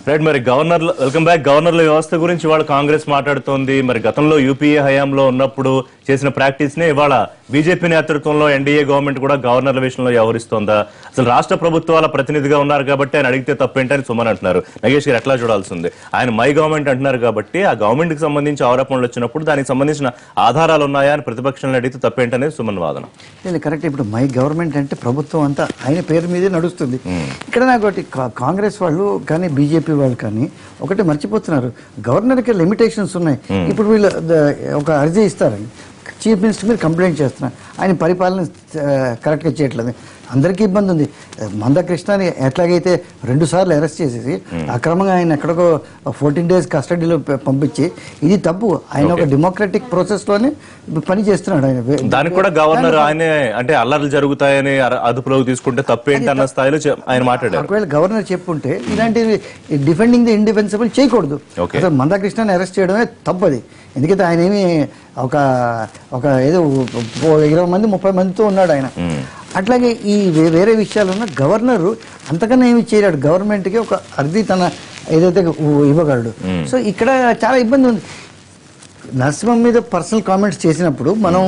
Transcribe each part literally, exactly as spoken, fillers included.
Right. మరి governor welcome back. గవర్నర్ల వ్యవస్థ గురించి ఇవాళ కాంగ్రెస్ మాట్లాడుతోంది. మరి గతంలో యూపీఏ హయాంలో ఉన్నప్పుడు చేసిన ప్రాక్టీస్ నే ఇవాళ బీజేపీ నేతృత్వంలో ఎన్డీఏ గవర్నమెంట్ కూడా గవర్నర్ల విషయంలో వ్యవహరిస్తోందా? అసలు రాష్ట్ర ప్రభుత్వాల ప్రతినిధిగా ఉన్నారు కాబట్టి ఆయన అడిగితే తప్పేంటని సుమన్ అంటున్నారు. నగేష్ గారు ఎట్లా చూడాల్సింది? ఆయన మై గవర్నమెంట్ అంటున్నారు కాబట్టి ఆ గవర్నమెంట్ కి సంబంధించి ఆరోపణలు వచ్చినప్పుడు దానికి సంబంధించిన ఆధారాలు ఉన్నాయా అని ప్రతిపక్షాలను అడిగితే తప్పేంటనేది సుమన్ వాదన. కరెక్ట్. ఇప్పుడు మై గవర్నమెంట్ అంటే ప్రభుత్వం అంతా ఆయన పేరు మీదే నడుస్తుంది. ఇక్కడ నాకు ఒకటి కాంగ్రెస్ వాళ్ళు కానీ బీజేపీ వాళ్ళు కానీ ఒకటి మర్చిపోతున్నారు, గవర్నర్కి లిమిటేషన్స్ ఉన్నాయి. ఇప్పుడు వీళ్ళు ఒక అర్జీ ఇస్తారని చీఫ్ మినిస్టర్ మీరు కంప్లైంట్ చేస్తున్నారు, ఆయన పరిపాలన కరెక్ట్గా చేయట్లేదు, అందరికీ ఇబ్బంది ఉంది. మందకృష్ణని ఎట్లాగైతే రెండు సార్లు అరెస్ట్ చేసేసి అక్రమంగా ఆయన ఎక్కడికో ఫోర్టీన్ డేస్ కస్టడీలో పంపించి ఇది తప్పు. ఆయన ఒక డెమోక్రటిక్ ప్రాసెస్ లోనే పని చేస్తున్నాడు. ఆయన దానికి కూడా గవర్నర్ ఆయనే అంటే అల్లర్లు జరుగుతాయని అదుపులోకి తీసుకుంటే తప్పేంటి అన్న స్థాయిలో ఆయన మాట్లాడారు. ఒకవేళ గవర్నర్ చెప్పుంటే ఇలాంటివి డిఫెండింగ్ ది ఇండిఫెన్సిబుల్ చేయకూడదు. అసలు మందకృష్ణని అరెస్ట్ చేయడమే తప్పది. ఎందుకంటే ఆయన ఏమి ఒక ఒక ఏదో ఇరవై మంది ముప్పై మందితో ఉన్నాడు ఆయన. అట్లాగే ఈ వేరే విషయాలు ఉన్న గవర్నరు అంతకన్నా ఏమి చేయలేడు. గవర్నమెంట్కి ఒక అర్జీ తన ఏదైతే ఇవ్వగలడు. సో ఇక్కడ చాలా ఇబ్బంది ఉంది. నరసింహం మీద పర్సనల్ కామెంట్స్ చేసినప్పుడు మనం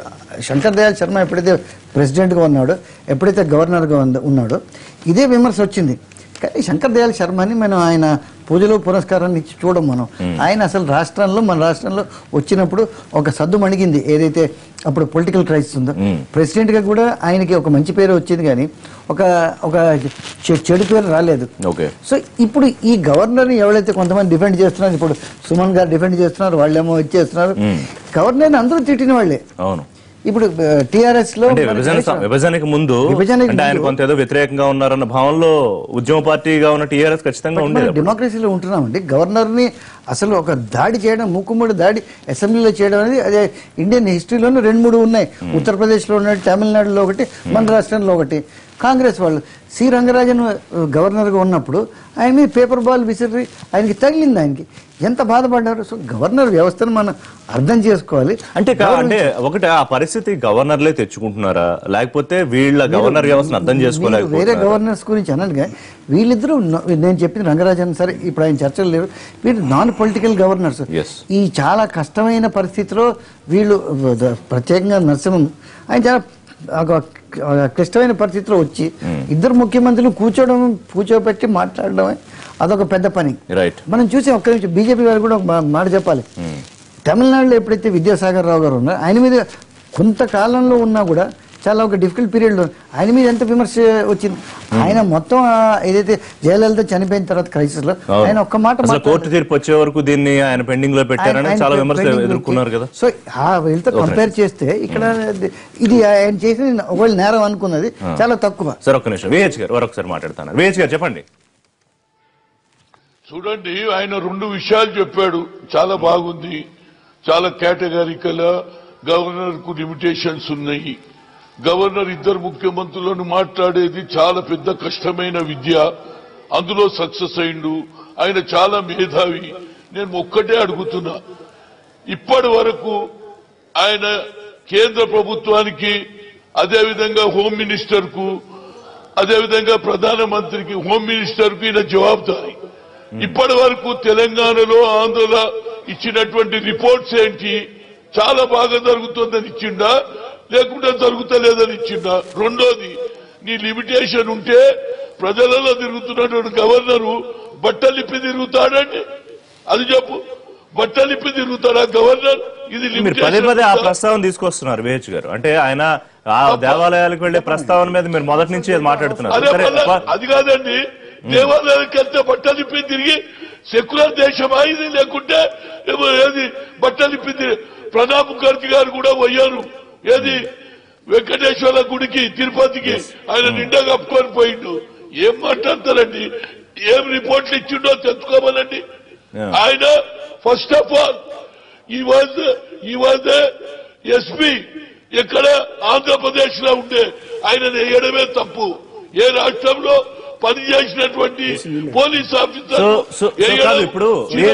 శంకర్ దయాళ్ శర్మ ఎప్పుడైతే ప్రెసిడెంట్గా ఉన్నాడో, ఎప్పుడైతే గవర్నర్గా ఉన్నాడో ఇదే విమర్శ వచ్చింది. కానీ శంకర్ దయాళ్ శర్మని మనం ఆయన పూజలో పురస్కారాన్ని ఇచ్చి చూడం. మనం ఆయన అసలు రాష్ట్రంలో మన రాష్ట్రంలో వచ్చినప్పుడు ఒక సద్దు మణిగింది. ఏదైతే అప్పుడు పొలిటికల్ క్రైసిస్ ఉందో ప్రెసిడెంట్గా కూడా ఆయనకి ఒక మంచి పేరు వచ్చింది, కానీ ఒక ఒక చెడు పేరు రాలేదు. సో ఇప్పుడు ఈ గవర్నర్ని ఎవరైతే కొంతమంది డిఫెండ్ చేస్తున్నారు, ఇప్పుడు సుమన్ గారు డిఫెండ్ చేస్తున్నారు, వాళ్ళేమో ఇచ్చేస్తున్నారు. గవర్నర్ని అందరూ తిట్టిన వాళ్ళే. అవును. ఇప్పుడు టీఆర్ఎస్ లో విభజనకు ముందు ఆయన కొంత ఏదో వ్యతిరేకంగా ఉన్నారన్న భావంలో ఉద్యమ పార్టీగా ఉన్న టీఆర్ఎస్ ఖచ్చితంగా ఉండేది. డెమోక్రసీలో ఉంటున్నామండి. గవర్నర్ ని అసలు ఒక దాడి చేయడం, మూకుమ్మడి దాడి అసెంబ్లీలో చేయడం అనేది అదే ఇండియన్ హిస్టరీలోనే రెండు మూడు ఉన్నాయి. ఉత్తరప్రదేశ్లో ఉన్నట్టు, తమిళనాడులో ఒకటి, మన రాష్ట్రంలో ఒకటి. కాంగ్రెస్ వాళ్ళు సి రంగరాజన్ గవర్నర్గా ఉన్నప్పుడు ఆయన మీద పేపర్ బాల్ విసిరి ఆయనకి తగిలింది. ఆయనకి ఎంత బాధపడ్డారు. సో గవర్నర్ వ్యవస్థను మనం అర్థం చేసుకోవాలి. అంటే అంటే ఒకటి ఆ పరిస్థితి గవర్నర్లే తెచ్చుకుంటున్నారా, లేకపోతే వీళ్ళ గవర్నర్ వ్యవస్థను అర్థం చేసుకోలేదు? వేరే గవర్నర్స్ గురించి అనగా వీళ్ళిద్దరూ, నేను చెప్పింది రంగరాజన్ సరే, ఇప్పుడు ఆయన చర్చలు లేరు, వీళ్ళు నాన్ పొలిటికల్ గవర్నర్స్. ఈ చాలా కష్టమైన పరిస్థితిలో వీళ్ళు ప్రత్యేకంగా నరసింహం ఆయన చాలా క్లిష్టమైన పరిస్థితిలో వచ్చి ఇద్దరు ముఖ్యమంత్రులు కూర్చోవడం, కూర్చోబెట్టి మాట్లాడడమే అదొక పెద్ద పని. మనం చూసి ఒక్క నిమిషం బీజేపీ వారు కూడా ఒక మాట చెప్పాలి. తమిళనాడులో ఎప్పుడైతే విద్యాసాగర్ రావు గారు ఉన్నారో ఆయన మీద కొంతకాలంలో ఉన్నా కూడా చాలా ఒక డిఫికల్ట్ పీరియడ్ లో ఆయన మీద ఎంత విమర్శ వచ్చింది. ఆయన మొత్తం ఏదైతే జయలలిత చనిపోయిన తర్వాత క్రైసిస్ లో ఆయన ఒక్క మాట, కోర్టు తీర్పు వచ్చే వరకు దీన్ని ఆయన పెండింగ్ లో పెట్టారని చాలా విమర్శలు ఎదుర్కొన్నారు కదా. సో వీళ్ళతో కంపేర్ చేస్తే ఇక్కడ ఇది ఆయన చేసిన ఒకవేళ నేరం అనుకున్నది చాలా తక్కువ. సార్ ఒక్క నిమిషం విహెచ్ గారు మరొకసారి మాట్లాడుతున్నారు. విహెచ్ గారు చెప్పండి. చూడండి, ఆయన రెండు విషయాలు చెప్పాడు, చాలా బాగుంది. చాలా కేటగారికల్ గవర్నర్ కు లిమిటేషన్స్ ఉన్నాయి. గవర్నర్ ఇద్దరు ముఖ్యమంత్రులను మాట్లాడేది చాలా పెద్ద కష్టమైన విద్య, అందులో సక్సెస్ అయిండు. ఆయన చాలా మేధావి. నేను ఒక్కటే అడుగుతున్నా, ఇప్పటి వరకు ఆయన కేంద్ర ప్రభుత్వానికి, అదేవిధంగా హోమ్ మినిస్టర్ కు, అదేవిధంగా ప్రధానమంత్రికి, హోమ్ మినిస్టర్ కు ఈయన జవాబుదారీ. ఇప్పటి వరకు తెలంగాణలో, ఆంధ్రలో ఇచ్చినటువంటి రిపోర్ట్స్ ఏంటి? చాలా బాగా జరుగుతుందని ఇచ్చిండా, లేకుంటే జరుగుతలేదని ఇచ్చిండా? రెండోది, నీ లిమిటేషన్ ఉంటే ప్రజలలో తిరుగుతున్నటువంటి గవర్నరు బట్టలిప్పి తిరుగుతాడండి, అది చెప్పు. బట్టలిప్పి తిరుగుతాడా గవర్నర్? ఇది పదే పదే ఆ ప్రస్తావన తీసుకొస్తున్నారు విహెచ్ గారు. అంటే ఆయన ఆ దేవాలయాలకు వెళ్లే ప్రస్తావన మీద మీరు మొదటి నుంచి మాట్లాడుతున్నారు. అది కాదండి, దేవాలయానికి వెళ్తే బట్టలిప్పి తిరిగి సెక్యులర్ దేశమా ఇది? లేకుంటే ఏది బట్టలిప్పి తిరిగి? ప్రణబ్ ముఖర్జీ గారు కూడా పోయారు ఏది వెంకటేశ్వర గుడికి, తిరుపతికి, ఆయన నిండా కప్పుకొని పోయిండు. ఏం మాట్లాడతారండి? ఏం రిపోర్ట్లు ఇచ్చిండో తెలుసుకోవాలండి. ఆయన ఫస్ట్ ఆఫ్ ఆల్ ఈ వాజ్ ఈ వాజ్ ఎస్పీ ఎక్కడ ఆంధ్రప్రదేశ్ లో ఉంటే ఆయన వేయడమే తప్పు. ఏ రాష్ట్రంలో పనిచేసినటువంటి పోలీస్ ఆఫీసర్ ఇప్పుడు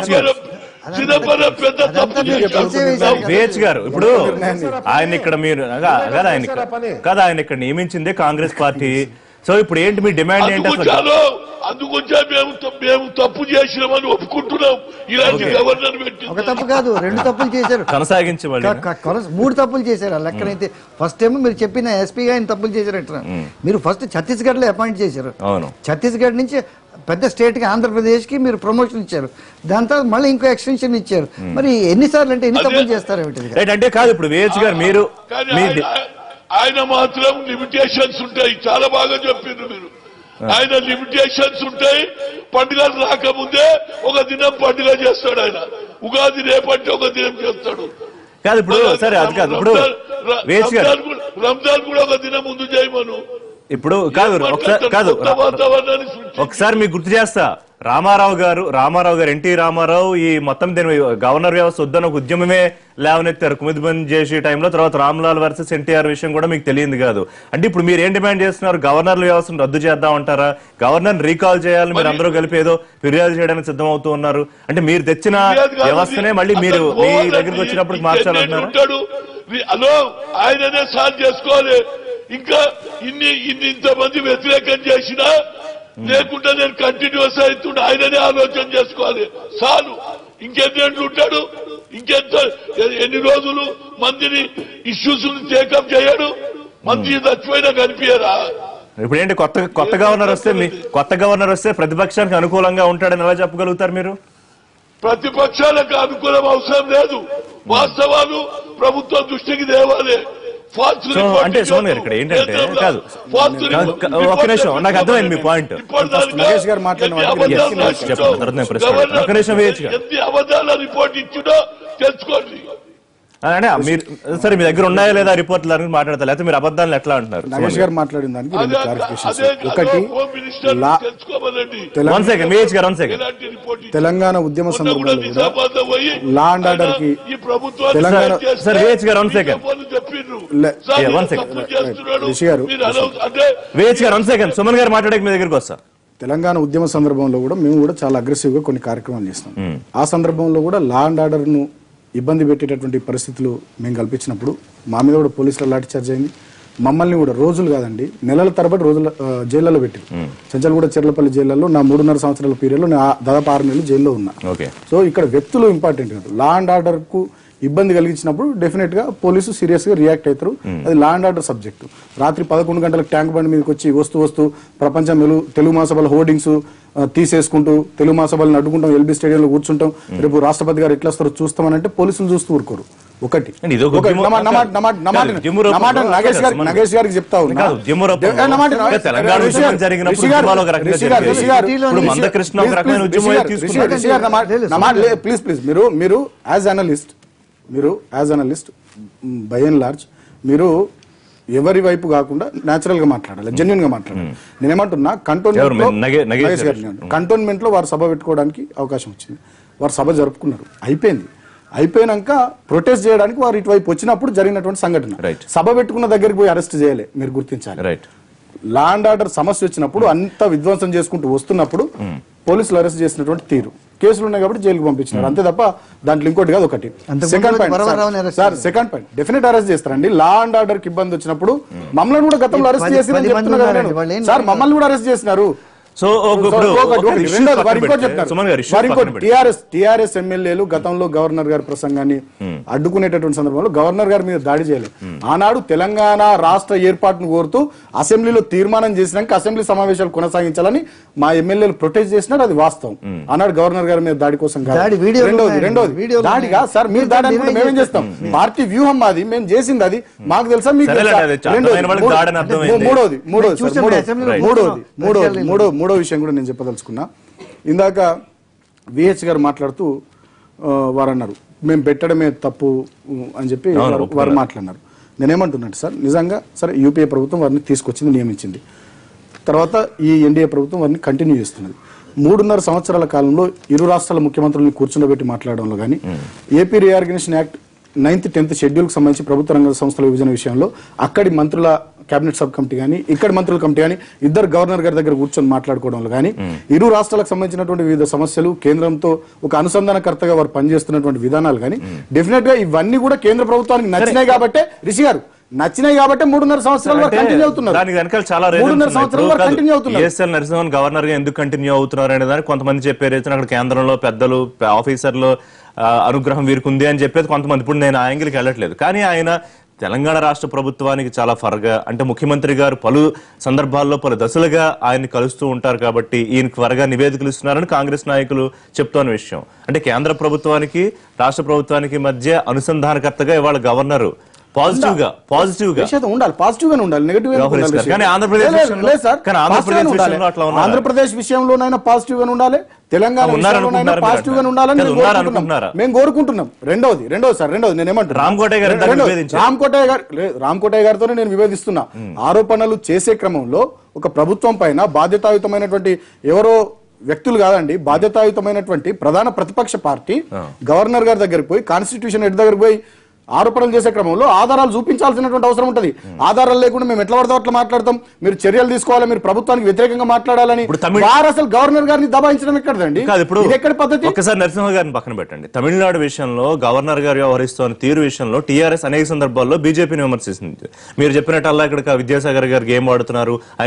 విహెచ్ గారు ఇప్పుడు ఆయన ఇక్కడ మీరు కదా ఆయన కదా ఆయన ఇక్కడ నియమించిందే కాంగ్రెస్ పార్టీ. సో ఇప్పుడు ఏంటి మీ డిమాండ్ ఏంటి అసలు? అందుకొచ్చా మేము మేము తప్పు చేసినామని ఒప్పుకుంటున్నాం. ఇలాంటి గవర్నర్ పెట్టి ఒక తప్పు కాదు, రెండు తప్పులు చేశారు, కొనసాగించి మూడు తప్పులు చేశారు. లెక్కనైతే ఫస్ట్ టైం మీరు చెప్పిన ఎస్పీ ఆయన తప్పులు చేశారట. మీరు ఫస్ట్ ఛత్తీస్గఢ్ లో అపాయింట్ చేశారు, ఛత్తీస్గఢ్ నుంచి పెద్ద స్టేట్ కి ఆంధ్రప్రదేశ్ కి మీరు ప్రమోషన్ ఇచ్చారు, దాని తర్వాత మళ్ళీ ఇంకో ఎక్స్టెన్షన్ ఇచ్చారు. మరి ఎన్నిసార్లు అంటే ఎన్ని తప్పులు చేస్తారు అంటే కాదు. ఇప్పుడు విహెచ్ గారు మీరు ఆయన మాత్రం లిమిటేషన్స్ ఉంటాయి, చాలా బాగా చెప్పిండ్రు మీరు. ఆయన లిమిటేషన్స్ ఉంటాయి. పండుగలు రాకముందే ఒక దినం పండుగ చేస్తాడు ఆయన. ఉగాది రేపంటే ఒక దినం చేస్తాడు. కాదు ఇప్పుడు సరే అది కాదు. ఇప్పుడు రంజాన్ కూడా ఒక దినం ముందు చేయమను. ఇప్పుడు కాదు కాదు ఒకసారి మీకు గుర్తు చేస్తా, రామారావు గారు రామారావు గారు ఎన్టీ రామారావు ఈ మొత్తం దీని గవర్నర్ వ్యవస్థ వద్దన్న ఒక ఉద్యమమే లేవనెత్తారు కుమిది బంద్ చేసే టైంలో. తర్వాత రామ్లాల్ వర్సెస్ ఎన్టీఆర్ విషయం కూడా మీకు తెలియదు కాదు. అంటే ఇప్పుడు మీరు ఏం డిమాండ్ చేస్తున్నారు? గవర్నర్ వ్యవస్థను రద్దు చేద్దాం అంటారా? గవర్నర్ రీకాల్ చేయాలి, మీరు అందరూ కలిపి ఏదో ఫిర్యాదు చేయడానికి సిద్ధం అవుతూ ఉన్నారు. అంటే మీరు తెచ్చిన వ్యవస్థనే మళ్ళీ మీరు మీ దగ్గరికి వచ్చినప్పుడు మార్చాలంటున్నారు. హలో, ఆయననే సాల్వ్ చేసుకోవాలి. ఇంకా ఇన్ని ఇన్ని ఇంతమంది వ్యతిరేకం చేసినా లేకుండా నేను కంటిన్యూస్ అవుతుండే, ఆయననే ఆలోచన చేసుకోవాలి. చాలు, ఇంకెన్నేళ్ళు ఉంటాడు? ఇంకెంత ఎన్ని రోజులు మందిని ఇష్యూస్ టేకప్ చేయడు? మంది చచ్చిపోయినా కనిపించరా? ఇప్పుడు ఏంటి కొత్త కొత్త గవర్నర్ వస్తే మీ కొత్త గవర్నర్ వస్తే ప్రతిపక్షానికి అనుకూలంగా ఉంటాడని ఎలా చెప్పగలుగుతారు మీరు? ప్రతిపక్షాలకు అనుకూలం అవసరం లేదు. వాస్తవాలు ప్రభుత్వం దృష్టికి తేవాలి. అంటే సోన్ గారు ఇక్కడ ఏంటంటే కాదు ఒక నిమిషం, నాకు అర్థమైంది మీ పాయింట్. నగేష్ గారు మాట్లాడిన ఒక నిమిషం వేయచ్చు రిపోర్ట్ ఇచ్చినా తెలుసుకోండి. అంటే మీరు సరే మీ దగ్గర ఉన్నాయా లేదా రిపోర్ట్లు దాని గురించి మాట్లాడతారు, లేకపోతే మీరు అబద్ధాలు ఎట్లా అంటున్నారు? నగేష్ గారు మాట్లాడిన దానికి రెండు క్లారిఫికేషన్స్. ఒకటి, తెలంగాణ ఉద్యమ సందర్భంలో కూడా లా అండ్ ఆర్డర్ కి తెలంగాణ రిషి గారు సుమన్ గారు మాట్లాడే మీ దగ్గరికి వస్తా. తెలంగాణ ఉద్యమ సందర్భంలో కూడా మేము కూడా చాలా అగ్రెసివ్ గా కొన్ని కార్యక్రమాలు చేస్తాం. ఆ సందర్భంలో కూడా లా అండ్ ఆర్డర్ ను ఇబ్బంది పెట్టేటటువంటి పరిస్థితులు మేము కల్పించినప్పుడు మా మీద కూడా పోలీసులు లాఠీ చార్జ్ అయింది. మమ్మల్ని కూడా రోజులు కాదండి నెలల తరబడి రోజుల జైల్లో పెట్టారు. చెంచల్గూడ చెర్లపల్లి జైల్లో నా మూడున్నర సంవత్సరాల పీరియడ్ లో దాదాపు ఆరు నెలలు జైల్లో ఉన్నా. సో ఇక్కడ వ్యక్తులు ఇంపార్టెంట్ కాదు. లా అండ్ ఆర్డర్ కు ఇబ్బంది కలిగించినప్పుడు డెఫినెట్ గా పోలీసు సీరియస్ గా రియాక్ట్ అవుతారు. అది లా అండ్ ఆర్డర్ సబ్జెక్టు. రాత్రి పదకొండు గంటలకు ట్యాంక్ బండ్ మీదకి వచ్చి వస్తూ వస్తూ ప్రపంచం తెలుగు మహాసభల హోర్డింగ్స్ తీసేసుకుంటూ తెలుగు మహాసభలను అడ్డుకుంటాం, ఎల్బీ స్టేడియంలో కూర్చుంటాం, రేపు రాష్ట్రపతి గారు ఎట్లా వస్తారో చూస్తామని అంటే పోలీసులు చూస్తూ ఊరుకోరు. ఒకటి నగేష్ గారికి చెప్తా ఉన్నా, ప్లీజ్ ప్లీజ్ మీరు మీరు యాజ్ అనలిస్ట్ మీరు as analyst by and large మీరు ఎవరి వైపు కాకుండా న్యాచురల్ గా మాట్లాడాలి, జెన్యున్ గా మాట్లాడాలి. నేనేమంటున్నా, కంటోన్మెంట్ కంటోన్మెంట్ లో వారు సభ పెట్టుకోవడానికి అవకాశం వచ్చింది. వారు సభ జరుపుకున్నారు, అయిపోయింది. అయిపోయినాక ప్రొటెస్ట్ చేయడానికి వారు ఇటువైపు వచ్చినప్పుడు జరిగినటువంటి సంఘటన. సభ పెట్టుకున్న దగ్గరికి పోయి అరెస్ట్ చేయలే, మీరు గుర్తించాలి. లా అండ్ ఆర్డర్ సమస్య వచ్చినప్పుడు అంత విధ్వంసం చేసుకుంటూ వస్తున్నప్పుడు పోలీసులు అరెస్ట్ చేసినటువంటి తీరు, కేసులు ఉన్నాయి కాబట్టి జైలుకు పంపించినారు, అంతే తప్ప దాంట్లో ఇంకోటి కాదు. ఒకటి second point sir, second point definite arrest చేస్తారండి. లా అండ్ ఆర్డర్ కి ఇబ్బంది వచ్చినప్పుడు మమ్మల్ని కూడా గతంలో అరెస్ట్ చేసి సార్ మమ్మల్ని కూడా అరెస్ట్ చేసినారు. సో టిఆర్ఎస్ ఎమ్మెల్యేలు గతంలో గవర్నర్ గారి ప్రసంగాన్ని అడ్డుకునేటటువంటి సందర్భంలో గవర్నర్ గారి మీద దాడి చేయలేదు. ఆనాడు తెలంగాణ రాష్ట్ర ఏర్పాటును కోరుతూ అసెంబ్లీలో తీర్మానం చేసినాక అసెంబ్లీ సమావేశాలు కొనసాగించాలని మా ఎమ్మెల్యేలు ప్రొటెస్ట్ చేసినారు, అది వాస్తవం. ఆనాడు గవర్నర్ గారి మీద దాడి కోసం కాదు. రెండోది రెండోది దాడిగా సార్ మీరు దాడి అనుకుంటే మేమేం చేస్తాం? పార్టీ వ్యూహం మాది, మేము చేసింది అది మాకు తెలుసా మీకు? మూడోది మూడోది మూడోది మూడోది మూడో మూడో విషయం కూడా నేను చెప్పదలుచుకున్నా. ఇందాక విహెచ్ గారు మాట్లాడుతూ వారు అన్నారు మేము పెట్టడమే తప్పు అని చెప్పి వారు మాట్లాడినారు. నేనేమంటున్నాను సార్, నిజంగా సరే యూపీఏ ప్రభుత్వం వారిని తీసుకొచ్చింది, నియమించింది. తర్వాత ఈ ఎన్డీఏ ప్రభుత్వం వారిని కంటిన్యూ చేస్తున్నది. మూడున్నర సంవత్సరాల కాలంలో ఇరు రాష్ట్రాల ముఖ్యమంత్రులను కూర్చుండబెట్టి మాట్లాడడంలో కానీ, AP reorganisation act ninth tenth schedule కు సంబంధించి ప్రభుత్వ రంగ సంస్థల విభజన విషయంలో అక్కడి మంత్రుల కేబినెట్ సబ్ కమిటీ కానీ ఇక్కడి మంత్రుల కమిటీ కానీ ఇద్దరు గవర్నర్ గారి దగ్గర కూర్చొని మాట్లాడుకోవడంలో కానీ, ఇరు రాష్ట్రాలకు సంబంధించినటువంటి వివిధ సమస్యలు కేంద్రంతో ఒక అనుసంధానకర్తగా వారు పనిచేస్తున్నటువంటి విధానాలు కానీ, డెఫినెట్ గా ఇవన్నీ కూడా కేంద్ర ప్రభుత్వానికి నచ్చినాయి. కాబట్టి రిషి గారు నచ్చినాయి కాబట్టి మూడున్నర సంవత్సరాల వరకు కంటిన్యూ అవుతున్నారు. దానికి వెనకాల చాలా మూడున్నర సంవత్సరాల వరకు కంటిన్యూ అవుతున్నారు. ఈఎస్ఎల్ నరసింహన్ గవర్నర్ గా ఎందుకు కంటిన్యూ అవుతున్నారు అనే దానికి కొంతమంది చెప్పారు, అక్కడ కేంద్రంలో పెద్దలు ఆఫీసర్లు అనుగ్రహం వీరికి ఉంది అని చెప్పేది కొంతమంది. ఇప్పుడు నేను ఆ యాంగిల్కి వెళ్ళట్లేదు, కానీ ఆయన తెలంగాణ రాష్ట్ర ప్రభుత్వానికి చాలా ఫరగా, అంటే ముఖ్యమంత్రి గారు పలు సందర్భాల్లో పలు దశలుగా ఆయన్ని కలుస్తూ ఉంటారు కాబట్టి ఈయనకి త్వరగా నివేదికలు ఇస్తున్నారని కాంగ్రెస్ నాయకులు చెప్తున్న విషయం. అంటే కేంద్ర ప్రభుత్వానికి రాష్ట్ర ప్రభుత్వానికి మధ్య అనుసంధానకర్తగా ఇవాళ గవర్నర్ పాజిటివ్ గా పాజిటివ్ గా ఉండాలి, పాజిటివ్ గానే ఉండాలి, నెగటివ్ ఆంధ్రప్రదేశ్ విషయంలోనైనా పాజిటివ్ గానే ఉండాలి, తెలంగాణ విషయంలోనైనా పాజిటివ్ గానే ఉండాలని మేము కోరుకుంటున్నాం. రెండోది రెండోది సార్ రెండోది నేను ఏమంటున్నా, రామ్ కోటయ్య గారు రామ్ కోటయ్య గారు రామ్ కోటయ్య గారితో నేను వివేదిస్తున్నా. ఆరోపణలు చేసే క్రమంలో ఒక ప్రభుత్వం పైన బాధ్యతాయుతమైనటువంటి ఎవరో వ్యక్తులు కాదండి, బాధ్యతాయుతమైనటువంటి ప్రధాన ప్రతిపక్ష పార్టీ గవర్నర్ గారి దగ్గరికి పోయి, కాన్స్టిట్యూషన్ హెడ్ దగ్గరికి పోయి ఆరోపణలు చేసే క్రమంలో ఆధారాలు చూపించాల్సినటువంటి అవసరం ఉంటుంది. ఆధారాలు లేకుండా మేము ఎట్లా పడతాం అట్లా మాట్లాడతాం, మీరు చర్యలు తీసుకోవాలి, మీరు ప్రభుత్వానికి వ్యతిరేకంగా మాట్లాడాలని వారు అసలు గవర్నర్ గారిని దబాయించడం ఎక్కడండి, ఎక్కడి పద్ధతి? ఒకసారి నరసింహ గారిని పక్కన పెట్టండి. తమిళనాడు విషయంలో గవర్నర్ గారు వ్యవహరిస్తున్న తీరు విషయంలో టీఆర్ఎస్ అనేక సందర్భాల్లో బీజేపీని విమర్శిస్తుంది. మీరు చెప్పినట్టల్లా ఇక్కడ విద్యాసాగర్ గారు గేమ్ ఆడుతున్నారు, ఆయన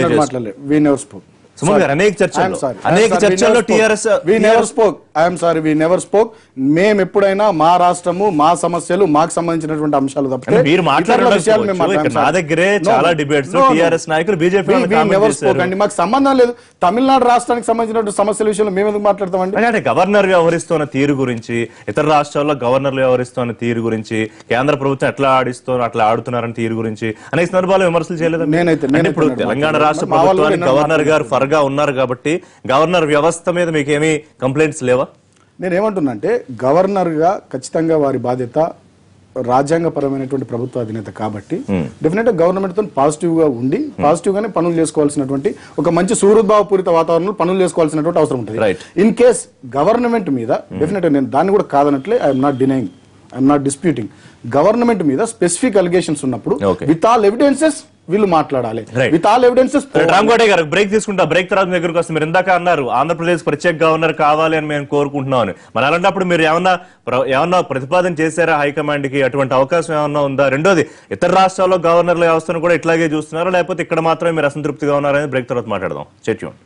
ఎందుకు సుమన్ గారు అనేక చర్చలు అనేక చర్చల్లో TRS we never spoke I'm sorry we never spoke మేము ఎప్పుడైనా మా రాష్ట్రము మా సమస్యలు మాకు సంబంధించినటువంటి అంశాలు తప్పితే మీరు మాట్లాడారు నా దగ్గరే చాలా డిబేట్స్ టీఆర్ఎస్ నాయకులు బీజేపీ నెవర్ స్పోక్ అండి, మాకు సంబంధం లేదు. తమిళనాడు రాష్ట్రానికి సంబంధించినటువంటి సమస్యల విషయంలో మేము ఎందుకు మాట్లాడతామండి? అంటే గవర్నర్ వ్యవహరిస్తున్న తీరు గురించి, ఇతర రాష్ట్రాల్లో గవర్నర్లు వ్యవహరిస్తున్న తీరు గురించి, కేంద్ర ప్రభుత్వం ఎట్లా ఆడిస్తూ అట్లా ఆడుతున్నారని తీరు గురించి అనేక సందర్భాలు విమర్శలు చేయలేదు. నేనైతే ఇప్పుడు తెలంగాణ రాష్ట్ర ప్రభుత్వానికి గవర్నర్ గారు గా ఉన్నారు కాబట్టి గవర్నర్ వ్యవస్థ మీద మీకు ఏమీ కంప్లైంట్స్ లేవా? నేనేమంటున్నా అంటే గవర్నర్ గా ఖచ్చితంగా వారి బాధ్యత రాజ్యాంగపరమైనటువంటి ప్రభుత్వ అధినేత కాబట్టి డెఫినెట్ గా గవర్నమెంట్ తో పాజిటివ్ గా ఉండి పాజిటివ్ గానే పనులు చేసుకోవాల్సినటువంటి ఒక మంచి సూహృద్భావపూరిత వాతావరణంలో పనులు చేసుకోవాల్సినటువంటి అవసరం ఉంటుంది. ఇన్ కేస్ గవర్నమెంట్ మీద డెఫినెట్ నేను దాన్ని కూడా కాదనట్లే, I'm not denying, I'm not disputing. Government మీద స్పెసిఫిక్ అలిగేషన్స్ ఉన్నప్పుడు విత్ ఆల్ ఎవిడెన్సెస్ వీళ్ళు మాట్లాడాలి, with all evidences. Ram Kotaiah గారు బ్రేక్ తీసుకుంటా, బ్రేక్ తర్వాత మీ దగ్గరకు వస్తే మీరు ఇందాక అన్నారు ఆంధ్రప్రదేశ్ ప్రత్యేక గవర్నర్ కావాలి అని మేము కోరుకుంటున్నాం అని. మరి అలాంటప్పుడు మీరు ఏమన్నా ఏమన్నా ప్రతిపాదన చేశారా హైకమాండ్ కి? అటువంటి అవకాశం ఏమన్నా ఉందా? రెండోది, ఇతర రాష్ట్రాల్లో గవర్నర్ల వ్యవస్థను కూడా ఇట్లాగే చూస్తున్నారా, లేకపోతే ఇక్కడ మాత్రమే మీరు అసంతృప్తిగా ఉన్నారని బ్రేక్ తర్వాత మాట్లాడదాం. చర్చ